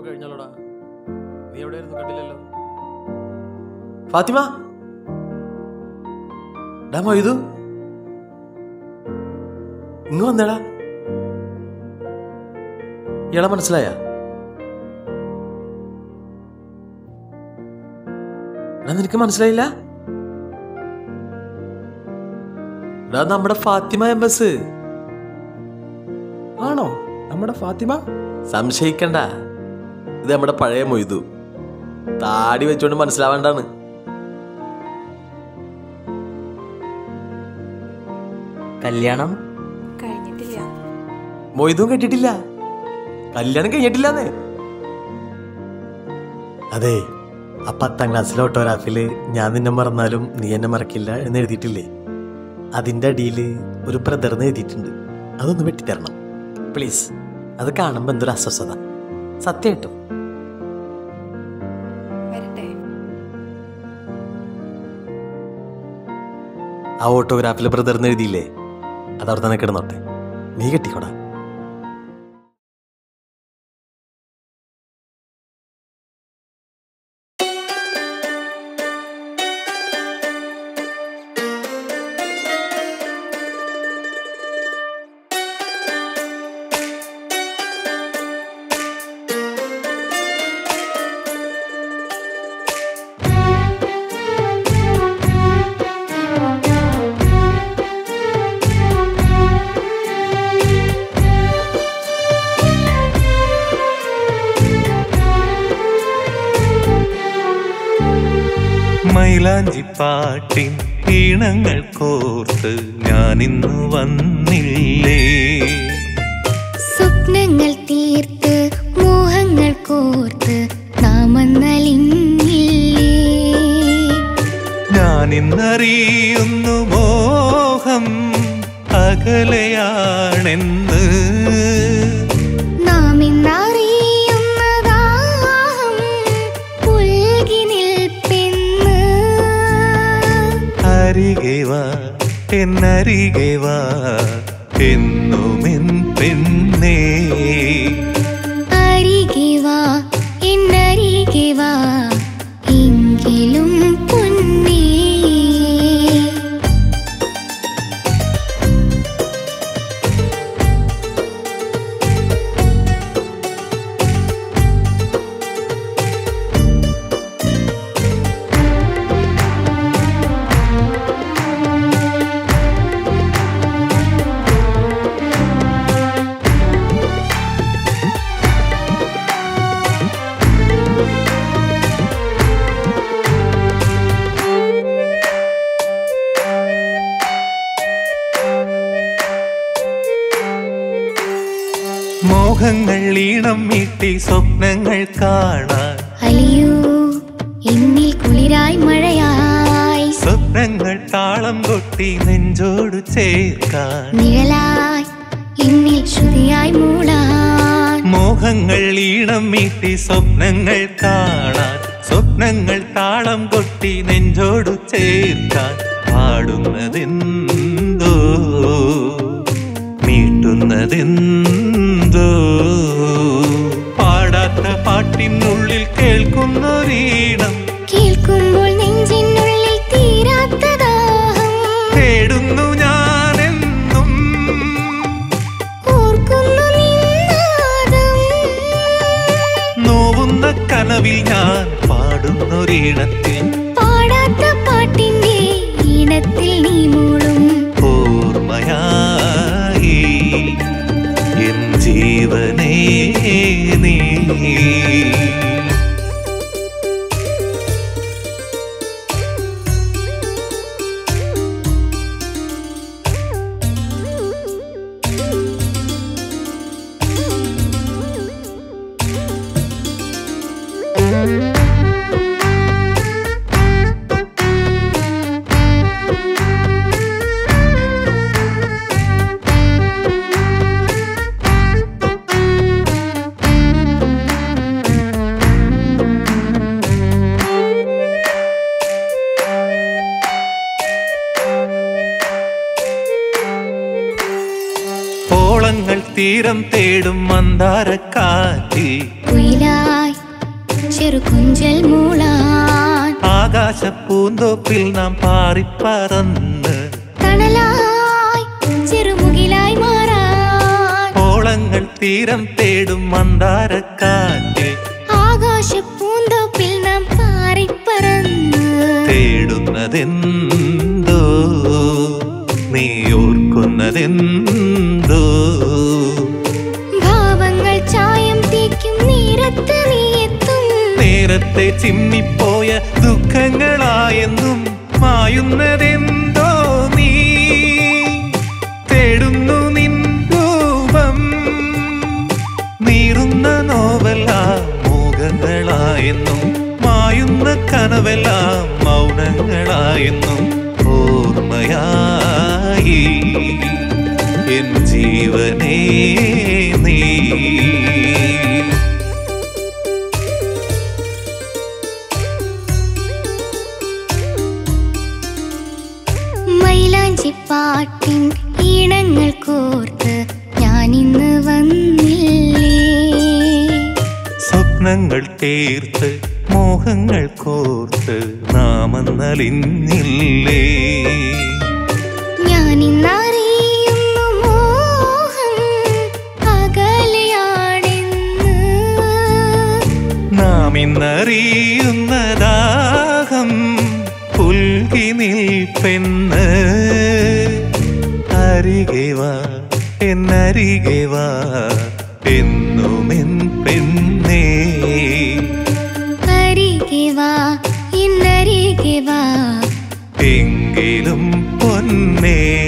കഴിഞ്ഞാലോടാ. നീ എവിടെയായിരുന്നു? കണ്ടില്ലല്ലോ. ഫാത്തിമ, ഡാ മൊയ്തു, ഇങ്ങ് വന്നേടാ. ഇയാളെ മനസ്സിലായ? നിനക്ക് മനസ്സിലായില്ല? നമ്മുടെ ഫാത്തിമ എംബസ് ആണോ? നമ്മുടെ ഫാത്തിമ? സംശയിക്കണ്ട, ഇത് നമ്മുടെ പഴയ മൊയ്തു. താടി വെച്ചോണ്ട് മനസ്സിലാവേണ്ടാണ്. കല്യാണം കഴിഞ്ഞിട്ടില്ല. മൊയ്തും കെട്ടിട്ടില്ല, കല്യാണം കഴിഞ്ഞിട്ടില്ലാന്നേ. അതെ, ആ 10ാം ക്ലാസ്സിലെ ഓട്ടോഗ്രാഫില് ഞാൻ നിന്നെ മറന്നാലും നീ എന്നെ മറക്കില്ല എന്ന് എഴുതിയിട്ടില്ലേ? അതിൻ്റെ അടിയിൽ ഒരു ബ്രദർന്ന് എഴുതിയിട്ടുണ്ട്. അതൊന്ന് വെട്ടിത്തരണം പ്ലീസ്. അത് കാണുമ്പോൾ എന്തൊരു അസ്വസ്ഥത. സത്യമായിട്ടും വരട്ടെ. ആ ഓട്ടോഗ്രാഫിൽ ബ്രദർന്ന് എഴുതിയില്ലേ? അതവിടെ തന്നെ കിടന്നോട്ടെ. നീ കെട്ടിക്കോടാ. മൈലാഞ്ചിപ്പാട്ടിൻ ഈണങ്ങൾ കോർത്ത് ഞാനിന്നു വന്നില്ലേ. സ്വപ്നങ്ങൾ തീർത്ത് മോഹങ്ങൾ കോർത്ത് നാമന്നലിഞ്ഞില്ലേ. ഞാനിന്നറിയുന്നു മോഹം അകലെയാണെന്ന്. നാം ഇന്നറിയുന്നതാഹം പുൽകി നിൽപ്പെന്ന്. അരികെ വാ എന്നരികെ വാ എന്നുമെൻ പെണ്ണേ. അരികെ വാ എന്നരികെ വാ എങ്കിലും പൊന്നേ. മോഹങ്ങൾ ഈണം മീട്ടി സ്വപ്നങ്ങൾ കാണാൻ അലിയൂ എന്നിൽ കുളിരായി മഴയായി. സ്വപ്നങ്ങൾ താളം കൊട്ടി നെഞ്ചോട് ചേർക്കാൻ നിഴലായി എന്നിൽ ശ്രുതിയായി മൂളാൻ. മോഹങ്ങൾ ഈണം മീട്ടി സ്വപ്നങ്ങൾ കാണാൻ സ്വപ്നങ്ങൾ താളം കൊട്ടി നെഞ്ചോട് ചേർക്കാൻ. പാടുന്നതെന്തോ മീട്ടുന്നതെന്തോ പാടാത്ത പാട്ടിനുള്ളിൽ കേൾക്കുന്നൊരീണം. കേൾക്കുമ്പോൾ നെഞ്ചിനുള്ളിൽ തീരാത്ത ദാഹം. തേടുന്നു ഞാനെന്നും ഓർക്കുന്നു നിന്നാദം. നോവുന്ന കനവിൽ ഞാൻ പാടുന്നൊരീണത്തിൽ. പാടാത്ത പാട്ടിന്റെ ഈണത്തിൽ നീ മൂളും. ഓർമ്മയായി എൻ ജീവനേ നീ. തീരം തേടും മന്ദാരക്കാറ്റിൽ കുയിലായി ചെറു കുഞ്ചൽ മൂളാൻ ആകാശപ്പൂന്തോപ്പിൽ നാം പാറിപ്പറന്ന് തണലായി ചെറുമുകിലായി മാറാൻ ഓളങ്ങൾ തീരം തേടും മന്ദാരക്കാറ്റിൽ ആകാശപ്പൂന്തോപ്പിൽ നാം പാറിപ്പറന്ന് തേടുന്നതെന്തോ നീ ഓർക്കുന്നതെന്തോ ഭാവങ്ങൾ ചായം തേക്കും നേരത്ത് നീ എത്തും നേരത്തെ ചിമ്മിപ്പോയ ദുഃഖങ്ങളായെന്നും മായുന്നതെന്തോ നീ തേടുന്നു നിൻ രൂപം നീറുന്ന നോവെല്ലാം മോഹങ്ങളായെന്നും മായുന്ന കനവെല്ലാം മൗനങ്ങളായെന്നും ഓർമ്മയായി എൻ ജീവനേ നീ മൈലാഞ്ചിപ്പാട്ടിൻ ഈണങ്ങൾ കോർത്ത് ഞാനിന്ന് വന്നില്ലേ സ്വപ്നങ്ങൾ തീർത്ത് മോഹങ്ങൾ കോർത്ത് നാമന്നലിഞ്ഞില്ലേ ഞാനിന്നറിയുന്നു മോഹം അകലെയാണെന്ന് നാം ഇന്നറിയുന്ന ദാഹം പുൽകി നിൽപ്പെന്ന് അരികെ വാ എന്നരികെ വാ എന്നുമെൻ പെണ്ണേ അരികെ വാ ഇന്നരികെ വാ എങ്കിലും പൊന്നേ